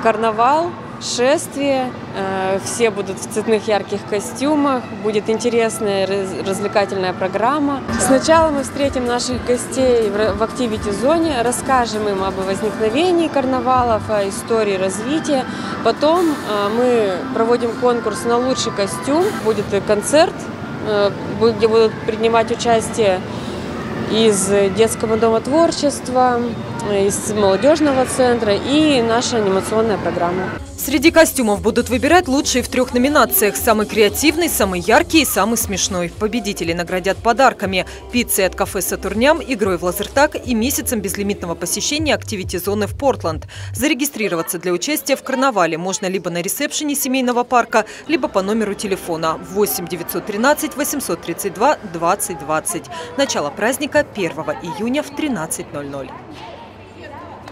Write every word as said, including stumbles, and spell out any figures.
карнавал, шествие, все будут в цветных ярких костюмах, будет интересная развлекательная программа. Сначала мы встретим наших гостей в активити-зоне, расскажем им об возникновении карнавалов, о истории развития. Потом мы проводим конкурс на лучший костюм, будет концерт, где будут принимать участие из детского дома творчества, из молодежного центра и наша анимационная программа. Среди костюмов будут выбирать лучшие в трех номинациях: самый креативный, самый яркий и самый смешной. Победителей наградят подарками: пиццей от кафе «Сатурням», игрой в лазертаг и месяцем безлимитного посещения активити-зоны в Портленд. Зарегистрироваться для участия в карнавале можно либо на ресепшене семейного парка, либо по номеру телефона восемь девятьсот тринадцать восемьсот тридцать два двадцать двадцать. Начало праздника первого июня в тринадцать ноль ноль.